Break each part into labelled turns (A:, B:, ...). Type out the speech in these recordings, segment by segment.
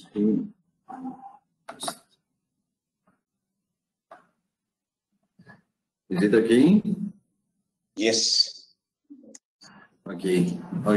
A: screen. Is it okay?
B: Yes.
A: Okay.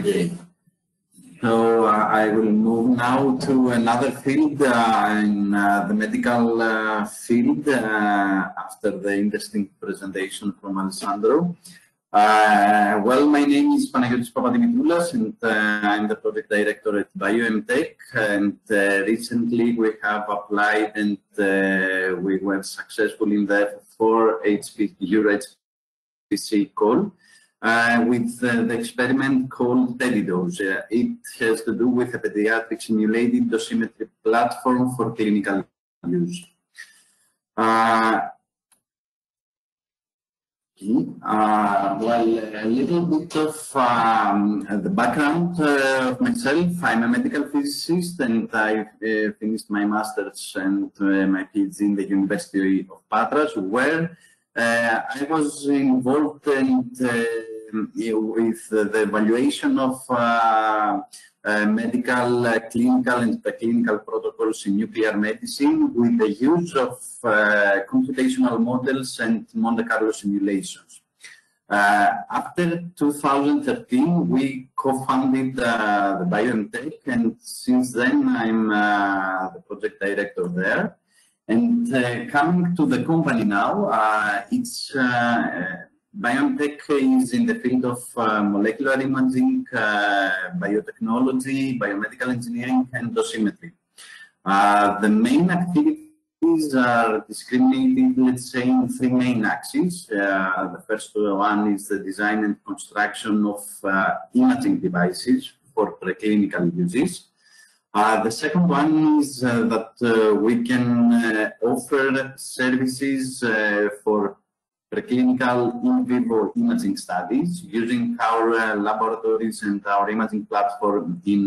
A: So I will move now to another field in the medical field after the interesting presentation from Alessandro. Well, my name is Panagiotis Papadimitroulas, and I'm the project director at BioMTech. And recently we have applied and we were successful in the FF4EuroHPC call with the experiment called PediDose. It has to do with a pediatric simulated dosimetry platform for clinical use. Well, a little bit of the background of myself. I'm a medical physicist, and I finished my master's and my PhD in the University of Patras, where I was involved with the evaluation of medical, clinical, and preclinical protocols in nuclear medicine with the use of computational models and Monte Carlo simulations. After 2013, we co-founded the BioMTech, and since then I'm the project director there. And coming to the company now, BioMTech is in the field of molecular imaging, biotechnology, biomedical engineering, and dosimetry. The main activities are discriminated, let's say, in three main axes. The first one is the design and construction of imaging devices for preclinical uses. The second one is that we can offer services for preclinical in vivo imaging studies using our laboratories and our imaging platform in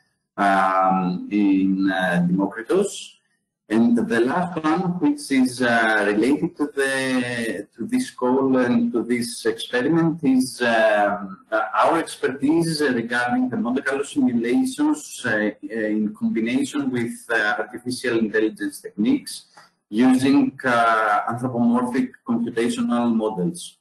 A: Democritus. And the last one, which is related to this call and to this experiment, is our expertise regarding the Monte Carlo simulations in combination with artificial intelligence techniques using anthropomorphic computational models.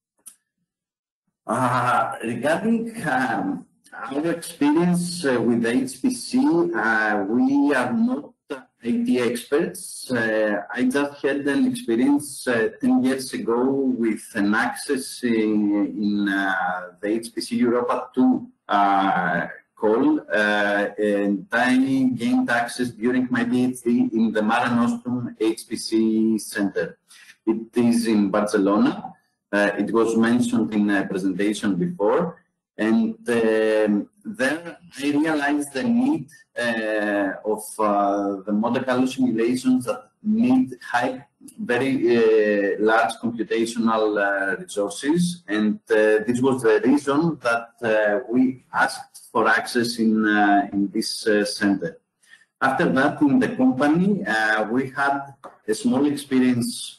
A: Regarding our experience with HPC, we are not IT experts. I just had an experience 10 years ago with an access in the HPC Europa 2 call, and I gained access during my PhD in the Mare Nostrum HPC Center. It is in Barcelona. It was mentioned in a presentation before. And there I realized the need of the Monte Carlo simulations that need very large computational resources. And this was the reason that we asked for access in this center. After that, in the company, we had a small experience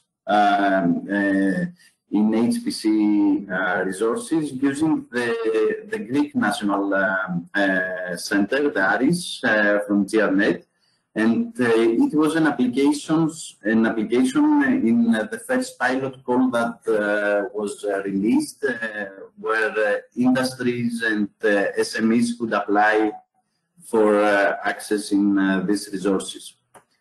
A: in HPC resources using the Greek National Center, the ARIS, from GRNet. And it was an application in the first pilot call that was released, where industries and SMEs could apply for accessing these resources.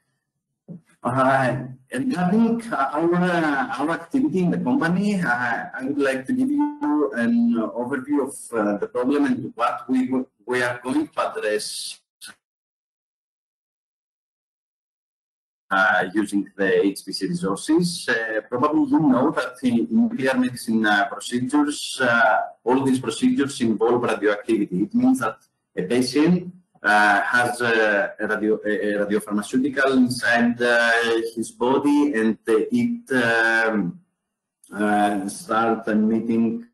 A: Regarding our activity in the company, I would like to give you an overview of the problem and what we are going to address using the HPC resources. Probably you know that in nuclear medicine procedures, all these procedures involve radioactivity. It means that a patient has a radiopharmaceutical inside his body, and it starts emitting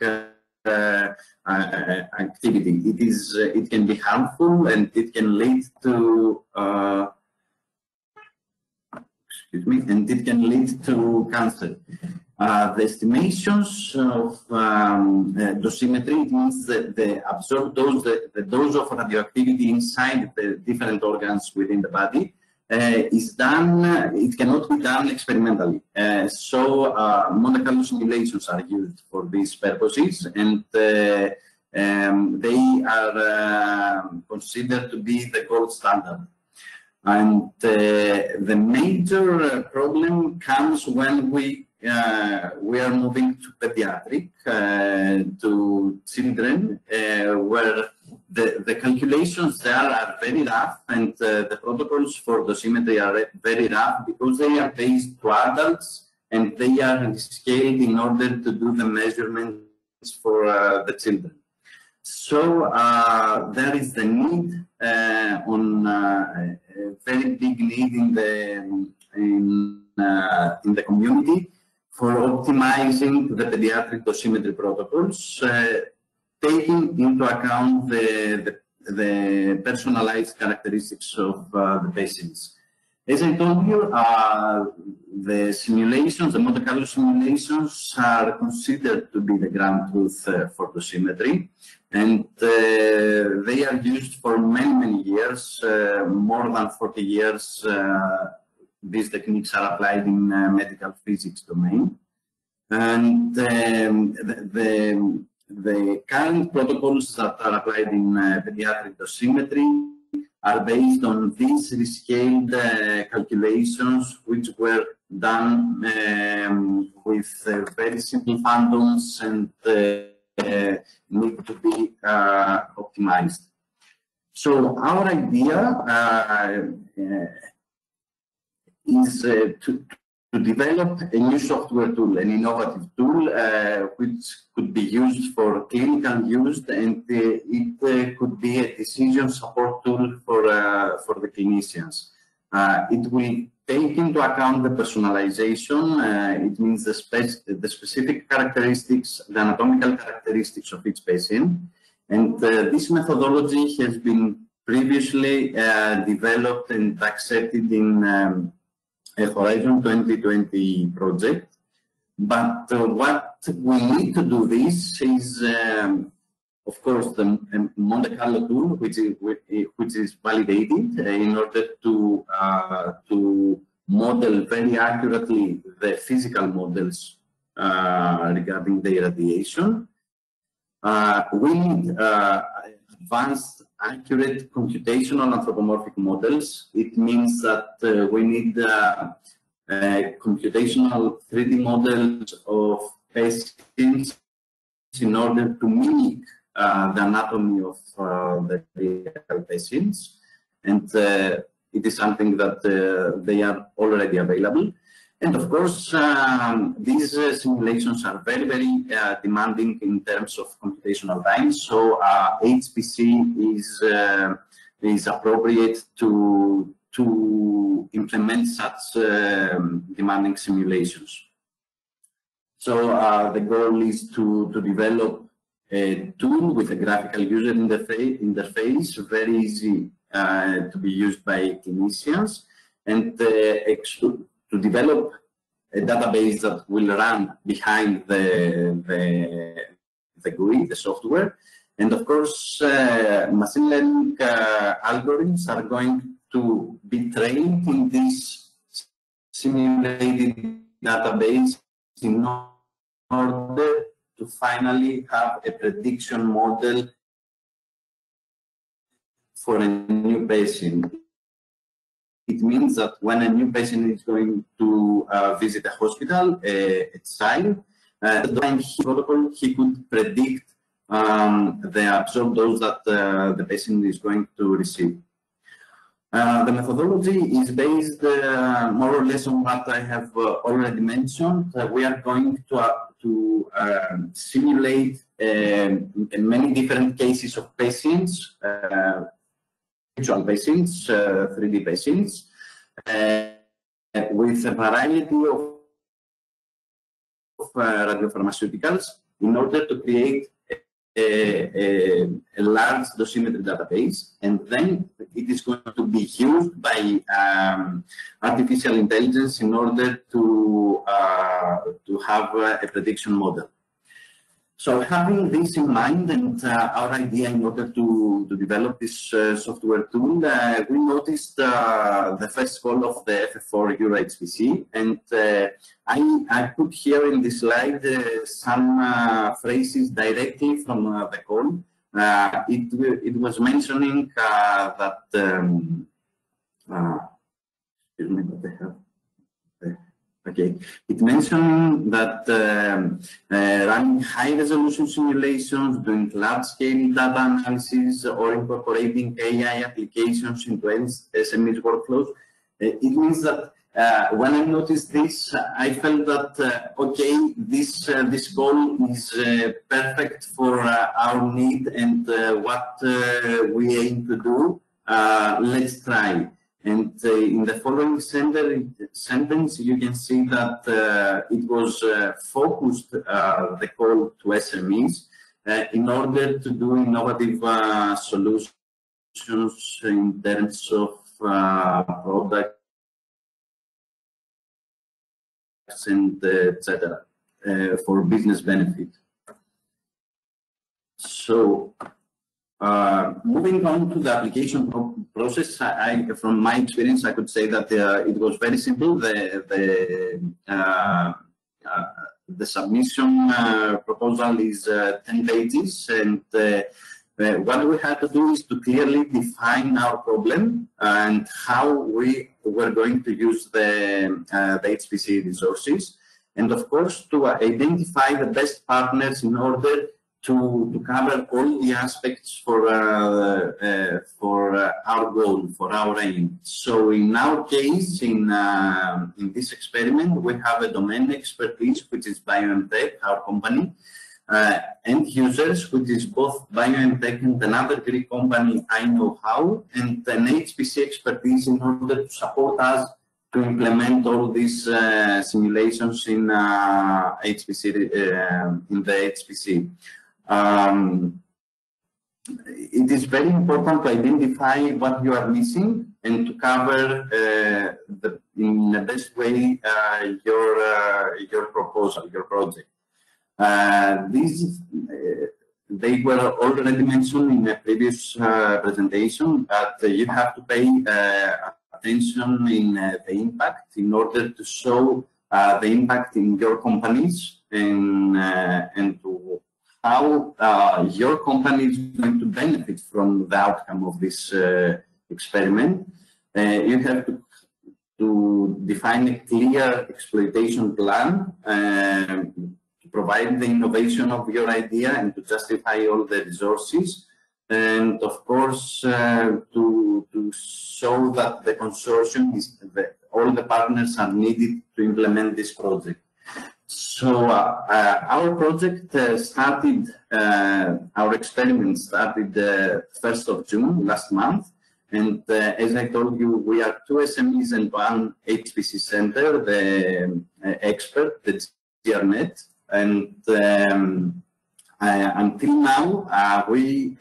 A: activity. It can be harmful, and it can lead to and it can lead to cancer. The estimations of dosimetry, it means that the absorbed dose, the dose of radioactivity inside the different organs within the body is done, it cannot be done experimentally. So Monte Carlo simulations are used for these purposes, and they are considered to be the gold standard. And the major problem comes when we are moving to pediatric, to children, where the calculations there are very rough, and the protocols for dosimetry are very rough because they are based to adults and they are scaled in order to do the measurements for the children. So there is the need a very big need in the community for optimizing the pediatric dosimetry protocols, taking into account the personalized characteristics of the patients. As I told you, the simulations, the Monte Carlo simulations, are considered to be the ground truth for dosimetry, and they are used for many, many years, more than 40 years. These techniques are applied in medical physics domain, and the current protocols that are applied in pediatric dosimetry are based on these rescaled calculations, which were done with very simple phantoms and need to be optimized. So our idea is to develop a new software tool, an innovative tool, which could be used for clinical use, and it could be a decision support tool for the clinicians. It will take into account the personalization. It means the specific characteristics, the anatomical characteristics of each patient. And this methodology has been previously developed and accepted in a Horizon 2020 project, but what we need to do this is, of course, the Monte Carlo tool, which is validated in order to model very accurately the physical models regarding the irradiation. We need advanced, accurate computational anthropomorphic models. It means that we need computational 3D models of patients in order to mimic the anatomy of the real patients. And it is something that they are already available. And of course, these simulations are very, very demanding in terms of computational time. So HPC is appropriate to implement such demanding simulations. So the goal is to develop a tool with a graphical user interface, very easy to be used by clinicians, and to develop a database that will run behind the GUI, the software. And of course, machine learning algorithms are going to be trained in this simulated database in order to finally have a prediction model for a new patient. It means that when a new patient is going to visit a hospital, a child, he could predict the absorbed dose that the patient is going to receive. The methodology is based more or less on what I have already mentioned. We are going to simulate many different cases of patients, virtual patients, 3D patients, with a variety of radiopharmaceuticals in order to create a large dosimetry database, and then it is going to be used by artificial intelligence in order to have a prediction model. So having this in mind and our idea in order to develop this software tool, we noticed the first call of the FF4EuroHPC, and I put here in this slide some phrases directly from the call. It was mentioning that excuse me, what they have. Okay, it mentioned that running high-resolution simulations, doing large-scale data analysis, or incorporating AI applications into SMEs workflows. It means that when I noticed this, I felt that okay, this goal is perfect for our need and what we aim to do. Let's try. And in the following sentence, you can see that it was focused, the call to SMEs, in order to do innovative solutions in terms of products and etc. For business benefit. So, moving on to the application process, from my experience, I could say that it was very simple. The submission proposal is 10 pages, and what we had to do is to clearly define our problem and how we were going to use the HPC resources, and of course to identify the best partners in order to cover all the aspects for our goal, for our aim. So in our case, in this experiment, we have a domain expertise, which is BioNTech, our company, end users, which is both BioNTech and another Greek company, I Know How, and an HPC expertise in order to support us to implement all these simulations in HPC, in the HPC. It is very important to identify what you are missing and to cover in the best way your proposal, your project. They were already mentioned in a previous presentation, that you have to pay attention in the impact in order to show the impact in your companies and to how your company is going to benefit from the outcome of this experiment. You have to define a clear exploitation plan to provide the innovation of your idea and to justify all the resources, and of course to show that the consortium is all the partners are needed to implement this project. So our project started, our experiment started the 1st of June last month, and as I told you, we are 2 SMEs and 1 HPC center, the expert, the GRNet, and until now, we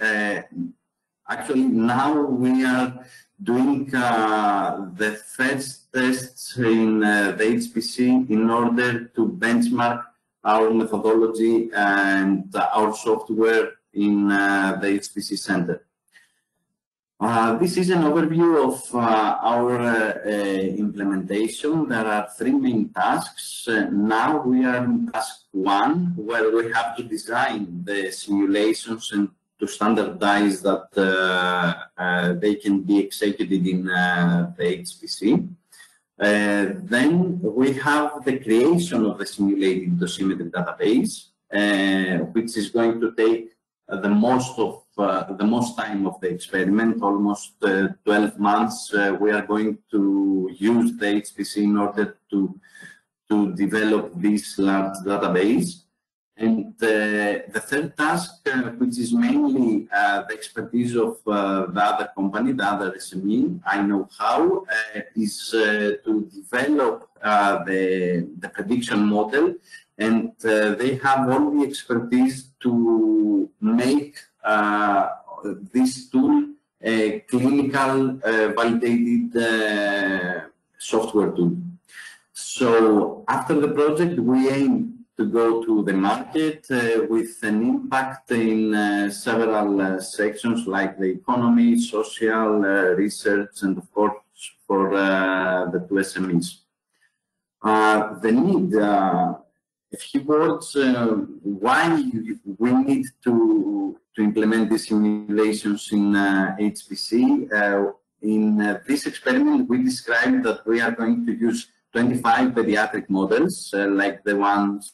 A: are doing the first tests in the HPC in order to benchmark our methodology and our software in the HPC center. This is an overview of our implementation. There are 3 main tasks. Now we are in task 1, where we have to design the simulations and to standardize that they can be executed in the HPC. Then we have the creation of the simulated dosimetry database, which is going to take the most time of the experiment, almost 12 months. We are going to use the HPC in order to develop this large database. And the third task, which is mainly the expertise of the other company, the other SME, I Know How, is to develop the prediction model and they have all the expertise to make this tool a clinical validated software tool. So after the project, we aim to go to the market with an impact in several sections like the economy, social, research, and of course for the two SMEs. The need, a few words, why we need to implement these simulations in HPC. In this experiment, we described that we are going to use 25 pediatric models, like the ones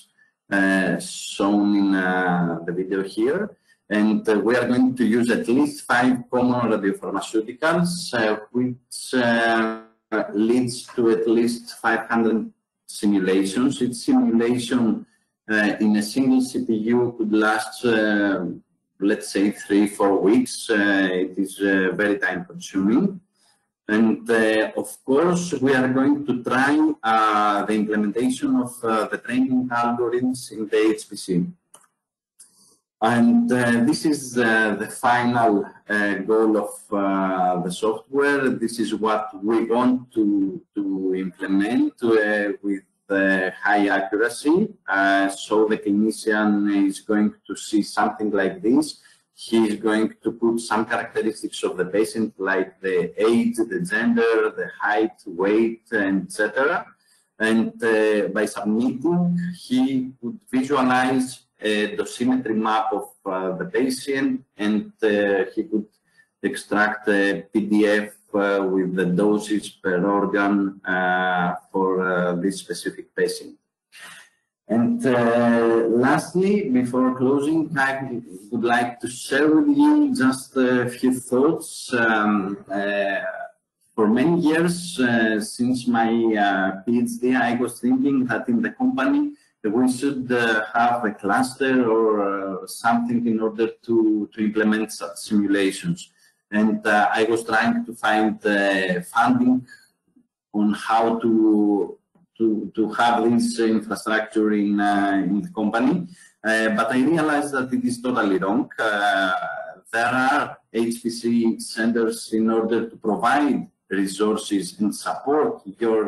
A: shown in the video here. And we are going to use at least 5 common radiopharmaceuticals, which leads to at least 500 simulations. Each simulation in a single CPU could last, let's say, 3-4 weeks. It is very time consuming. And of course, we are going to try the implementation of the training algorithms in the HPC. And this is the final goal of the software. This is what we want to implement with high accuracy. So the clinician is going to see something like this. He is going to put some characteristics of the patient, like the age, the gender, the height, weight, etc. And by submitting, he would visualize a dosimetry map of the patient, and he could extract a PDF with the doses per organ for this specific patient. And lastly, before closing, I would like to share with you just a few thoughts. For many years, since my PhD, I was thinking that in the company we should have a cluster or something in order to implement such simulations. And I was trying to find funding on how to have this infrastructure in the company, but I realized that it is totally wrong. There are HPC centers in order to provide resources and support your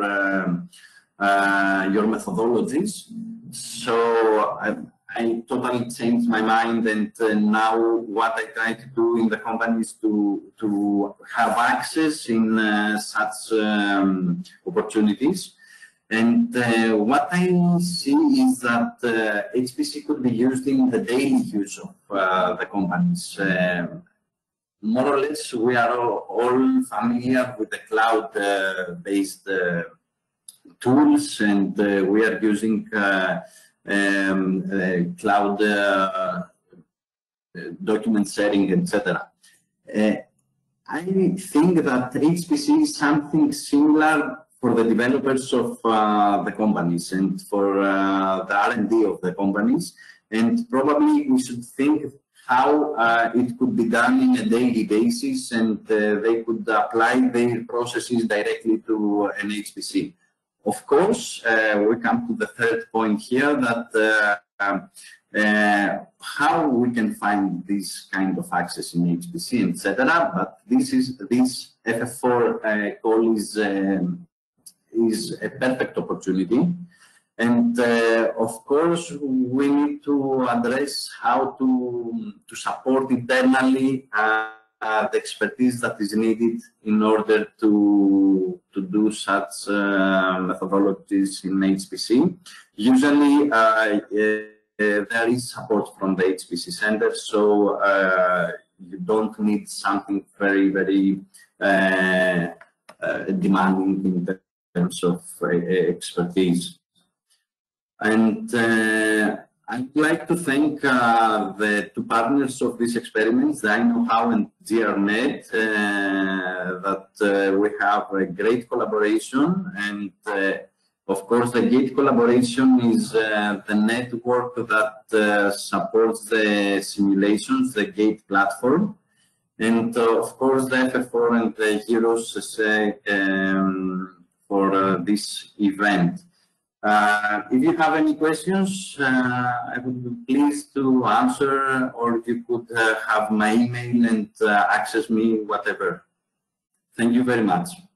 A: methodologies. So I totally changed my mind, and now what I try to do in the company is to have access in such opportunities. And what I see is that HPC could be used in the daily use of the companies. More or less, we are all familiar with the cloud-based tools, and we are using cloud document sharing, etc. I think that HPC is something similar for the developers of the companies and for the R&D of the companies, and probably we should think how it could be done in a daily basis, and they could apply their processes directly to an HPC. Of course, we come to the third point here, that how we can find this kind of access in HPC, etc. But this FF4 call is a perfect opportunity. And of course, we need to address how to support internally the expertise that is needed in order to do such methodologies in HPC. Usually, there is support from the HPC center, so you don't need something very, very demanding in terms of expertise. And I'd like to thank the two partners of these experiments, the iKnowHow and GRNet, that we have a great collaboration. And of course, the GATE collaboration is the network that supports the simulations, the GATE platform. And of course, the FF4 and the HEROES for this event. If you have any questions, I would be pleased to answer, or if you could have my email and access me, whatever. Thank you very much.